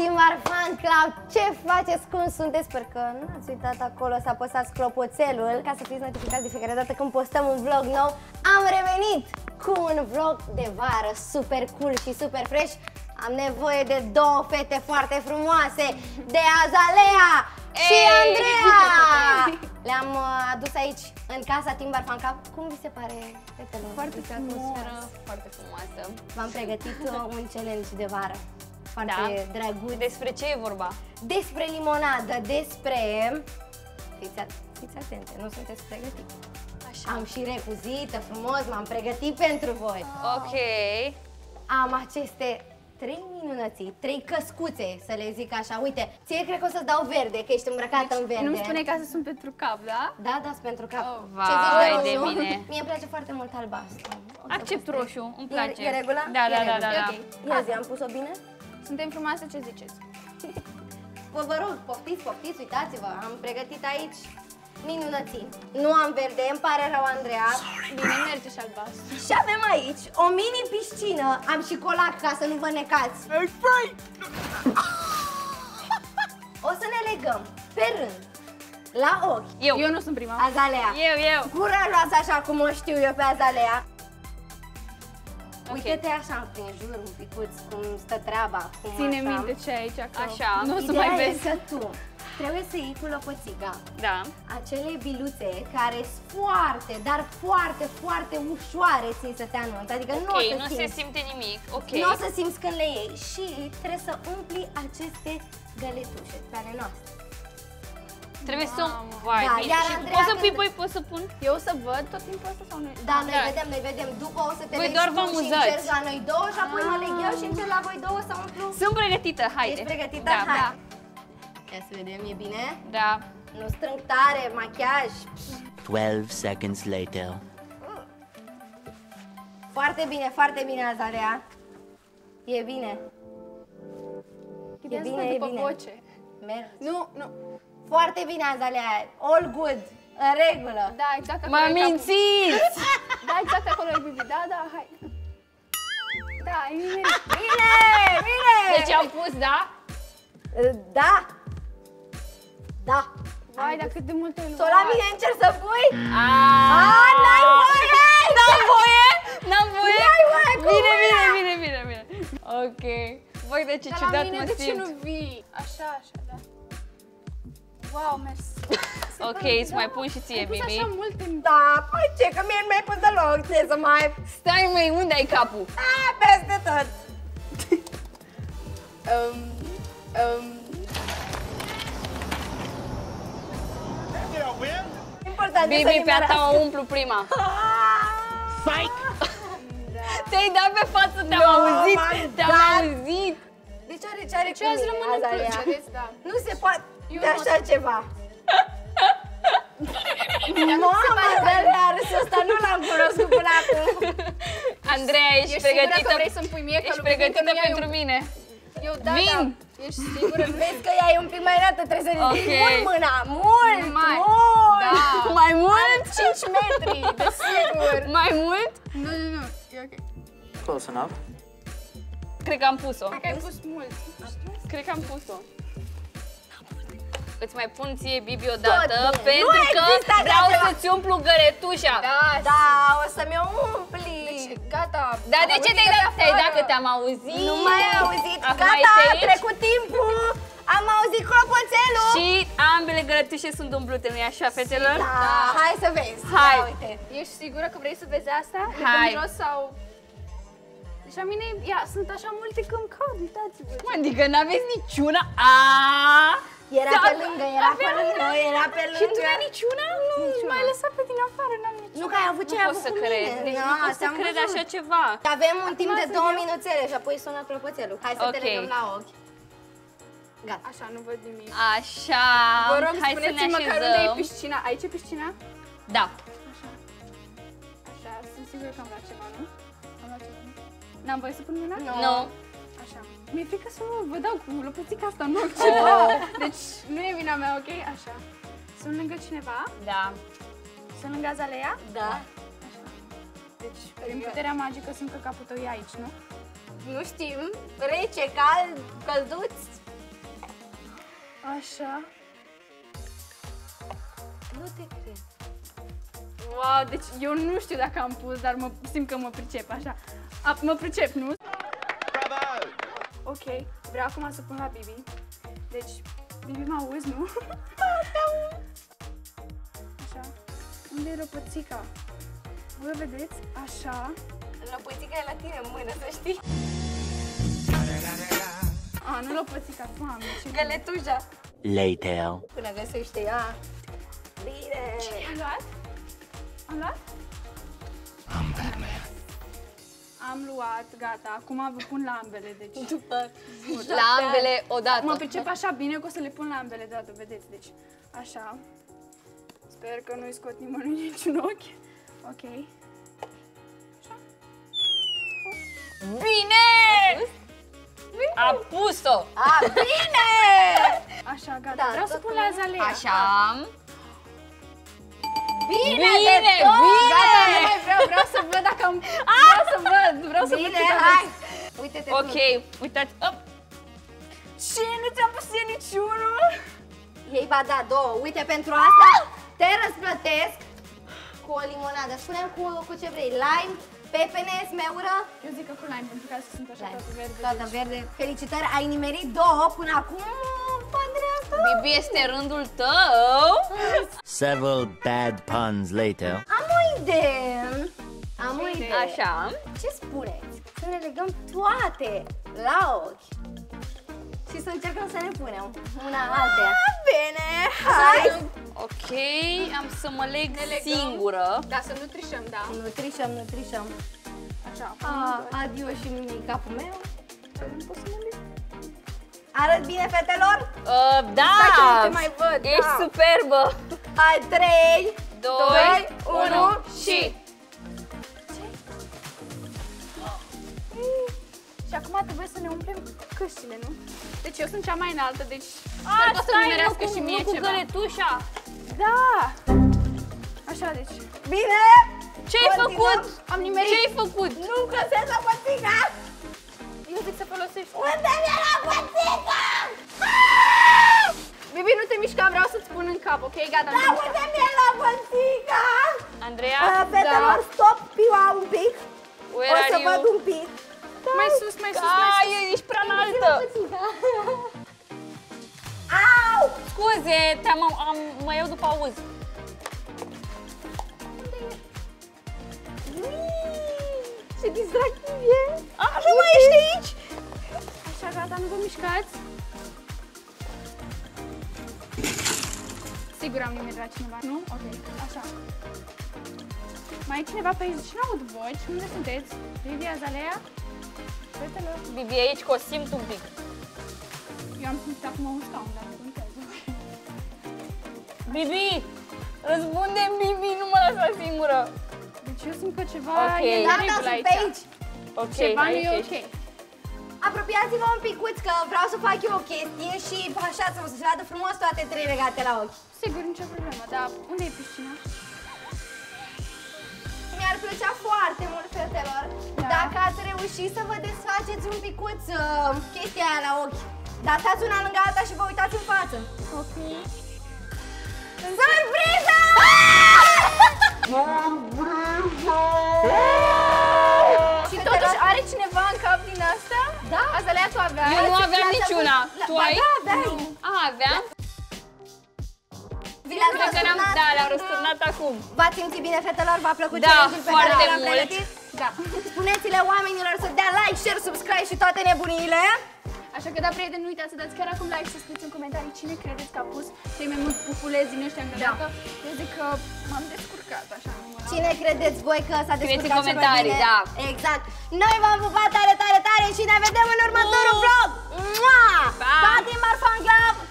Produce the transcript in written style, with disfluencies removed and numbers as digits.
Timar Fan Club, ce faceți, cum sunteți? Sper că nu ați uitat acolo să apăsați clopoțelul ca să fiți notificați de fiecare dată când postăm un vlog nou. Am revenit cu un vlog de vară super cool și super fresh. Am nevoie de două fete foarte frumoase, de Azalea și Andreea! Le-am adus aici, în casa Timar Fan Club. Cum vi se pare, fetelor? Foarte atmosferă, foarte frumoasă. V-am pregătit un challenge de vară. Foarte drăguț. Despre ce e vorba? Despre limonadă, despre... Fiți atente, nu sunteți pregătiți. Așa. Am și recuzită frumos, m-am pregătit pentru voi. Ok. Am aceste 3 minunății, 3 căscuțe, să le zic așa. Uite, ție cred că o să-ți dau verde, că ești îmbrăcată în verde. Nu-mi spune ca să sunt pentru cap, da? Da, da, pentru cap. Vai Ce zici de roșu? mine. Mie îmi place foarte mult albastru. O să Accept păstrez. roșu, îmi place. E regulă? Da, da, E da, regulă. da, da. Ok. Ia zi, am pus-o bine? Suntem frumoase, ce ziceți? Vă rog, poftiți, poftiți, uitați-vă, am pregătit aici minunății. Nu am verde, îmi pare rău, Andreea. Bine, merge și albastru. Și avem aici o mini piscină, am și colac ca să nu vă necați. O să ne legăm pe rând, la ochi. Eu nu sunt prima. Azalea. Eu. Curajoasă așa cum o știu eu pe Azalea. Ok. Uite-te așa prin jur un picuț, cum stă treaba, cum Ține așa. minte ce e aici acolo. Așa. Nu o să Ideea mai e vezi. că tu trebuie să iei cu lopățiga Da. acele biluțe care sunt foarte, dar foarte, foarte ușoare țin să te anunț. Adică nu o Ok, să nu se simți. simte nimic. Ok. Nu o să simți când le iei și trebuie să umpli aceste găletușe pe ale noastre. Trebuie să... Vai, Da, bine. iar Și Andreea poți să când- pui, poți să pun? Eu o să văd tot timpul ăsta sau nu? Da, noi Da. vedem, noi vedem. După o să te Voi legi doar vă tu și amuzați. încerci la noi două și apoi mă leg eu și încerc la voi două să umplu. Sunt pregătită, haide. Ești pregătită? Da. Hai. Da. Ia să vedem, e bine? Da. Nu strâng tare, machiaj. 12 seconds later. Foarte bine, Azalea. E bine. Ideea bine, asta e după bine. voce. Mergi. Nu. Foarte bine, Azalea. All good. În regulă. Da, exact acolo M-a e capul. mințit! Da, exact acolo e Bibi. Da, hai. Da, e bine. Bine! Deci am pus, da? Da. Da. Vai, dar cât de multe ai Tu luat. la mine încerci să pui? Aaaa! N-ai voie! N-am voie? N-am voie? N-ai voie, cum Bine. Ok. Voi de ce Dar la ciudat mine mă de ce simt. nu vii? Așa, da. Wow, mersi. Ok, îți mai pun și ție, Ai pus Bibi. așa multe. Da, păi ce, că mie nu mi-ai pus deloc, ce să mai... Stai, măi, unde ai capul? Peste tot. Important e să Bibi, pe a ta nimerească. o umplu prima. Te-ai dat pe față, te-am auzit, te-am auzit. Deci are Ce azi rămân în plus, vedeți, da. Nu se poate Eu de nu așa ceva. Mamă, Azalea, râsul ăsta nu l-am cunoscut până acum. Andreea, ești Ești sigură pregătită? că vrei să-mi pui mie? Că Ești lui Bibi pregătită încă nu i-ai pentru mine? Eu, da, Vin. da. Ești sigură? Vezi că ea e un pic mai înaltă, trebuie să ridici Ok. mult mâna, mult, Mai. mult. Da. Mai mult? 5 metri, de sigur. Mai mult? Nu, e ok. Close enough. Cred că am pus-o. Cred că ai pus mult. Cred că am pus-o. Îți mai pun ție, Bibi, odată, Tot bine. pentru Nu că există așa vreau ceva. să-ți umplu găretușa. Da, o să-mi o umpli. Gata. Dar de ce te-ai dat? afară. Te-ai dat că te-am auzit? Nu mai ai auzit, Acum gata, ești a aici? trecut timpul. Am auzit clopoțelul. Și ambele găretușe sunt umplute, nu-i așa, fetelor? Da, hai să vezi. Hai. Ia uite. Ești sigură că vrei să vezi asta? Hai. De jos sau... Deci la mine, ia, sunt așa multe că îmi cad, uitați-vă. Mă, adică n-aveți niciuna? Aaaa! Era pe lângă, era pe lângă, era pe lângă. Și tu n-ai niciuna? Nu, m-ai lăsat pe tine afară, n-am niciuna. Nu că ai avut ce Nu ai pot avut să cu cred, mine. deci Da, nu pot să ți-am cred văzut. așa ceva. Avem un timp de Lasă 2 eu. minuțele și apoi sună clopoțelul. Hai să te Ok. legăm la ochi. Gata. Așa, nu văd nimic. Așa, Vă rog, hai să ne spuneți-mi măcar unde e așezăm. piscina. Aici e piscina? Da. Așa, sunt sigură că am luat ceva, nu? Am luat ceva, nu? N-am voie să pun mâna? Nu. Așa. Mi-e frică să vă dau cu lopățica asta, nu ceva. Deci nu e vina mea, ok? Așa. Sunt lângă cineva? Da. Sunt lângă Azalea? Da. Așa. Deci, prin puterea magică simt că capul tău e aici, nu? Nu știm. Rece, cald, călduț. Așa. Nu te cred. Wow, deci eu nu știu dacă am pus, dar simt că mă pricep, așa. Mă pricep, nu? Bravo! Ok, vreau acum să pun la Bibi. Deci, Bibi, mă auzi, nu? Așa. Unde e răpățica? Voi vedeți? Așa. Răpățica e la tine în mână, să știi. Nu răpățica, Doamne, ce... Găletușa. Later. Până găsește ea. Bine! Am luat? Am luat? Am luat, gata. Acum vă pun la ambele, deci... La ambele odată. Mă pricep așa bine că o să le pun la ambele deodată, vedeți, deci... Așa. Sper că nu-i scot nimănui niciun ochi. Ok. Așa. Bine! A pus-o! A, bine! Așa, gata. Da, Vreau să pun la azalea. Așa. Bine! Bine, de tot! bine! Gata, nu mai vreau să văd dacă am... Vreau să văd Bine, cât hai! aveți. Uite-te Ok, uitați. Op. Ce? Nu ți-am pus eu niciunul? Ei ba da, două. Uite, pentru asta te răsplătesc cu o limonadă. Spune-mi cu ce vrei. Lime, pepene, smeură? Eu zic că cu lime, pentru că sunt așa toate verde. Toată verde. Felicitări, ai nimerit două până acum. Andreea, Bibi, este rândul tău. Several bad puns later. am o idee. Am o idee. Așa. Ce spuneți? Să ne legăm toate la ochi și să încercăm să ne punem una altea. Bine, Hai! Ok, am să mă leg singură. Da, să nu trișăm, da. Nu trișăm. Așa. Adio și mimi capul meu. Nu pot să mă leg. Arăt bine, fetelor? Da! Stai că nu te mai văd, Ești da. superbă. Hai, 3, 2, 1 și... Și acum trebuie să ne umplem căștile, nu? Deci eu sunt cea mai înaltă, deci sper că o să Stai, nimerească și mie nu cu ceva. găletușa. Da! Așa, deci. Bine! Ce-ai Continuăm. făcut? Am nimerit. Ce-ai făcut? Nu găsesc la pățica! Eu zic să folosești. Unde mi-e la pățica? Bibi, nu te mișca, vreau să-ți pun în cap, ok? Gata, nu Da, te mișca. unde mi-e la pățica? Andreea, Fetelor, stop piua un pic. where O are să văd you? un pic. Mai sus, mai sus, mai sus. Ești prea înaltă. Au! Scuze, mă iau după auz. Ce distractiv e! Nu mai ești aici? Așa, gata, nu vă mișcați. Sigur am nimerit la cineva, nu? Ok, așa. Mai e cineva pe aici? Deci n-aud voci. Unde sunteți? Lidia, Azalea? Fetelor? Bibi, aici că o simt un pic. Eu am simțit acum un scaun, dar nu contează. Bibi, răspunde Bibi, nu mă lăsa singură. Deci eu simt că ceva Ok. e în Gata, regulă sunt aici. pe aici. Ok, Ceva nu aici e ești. ok. Apropiați-vă un picuț că vreau să fac eu o chestie și așa să se vadă frumos toate trei legate la ochi. Sigur, nicio problemă, dar unde e piscina? Mi-ar plăcea foarte mult, fetelor, Da. dacă ați reușit să vă desfaceți un picuț chestia aia la ochi. Dar stați una lângă alta și vă uitați în față. Ok. Surpriză! Și totuși are cineva în cap din asta? Da. Azalea, tu aveai? Eu nu aveam niciuna. Tu ai? Da, aveai. Aveam? Vi le-ați Cred că răsturnat? da, le-am răsturnat acum. V-ați simțit bine, fetelor? V-a plăcut Da, challenge-ul pe foarte care l-am mult. pregătit? Da. Spuneți-le oamenilor să dea like, share, subscribe și toate nebuniile. Așa că, da, prieteni, nu uitați să dați chiar acum like și să scrieți în comentarii cine credeți că a pus cei mai mulți pufulezi din ăștia în găleată. Eu zic că m-am descurcat, așa, nu mă Cine credeți voi că s-a Scrieți în descurcat cel mai comentarii, bine? da. Exact. Noi v-am pupat tare, tare, tare și ne vedem în următorul vlog. Mua! Pa! Pa din Marfan Club!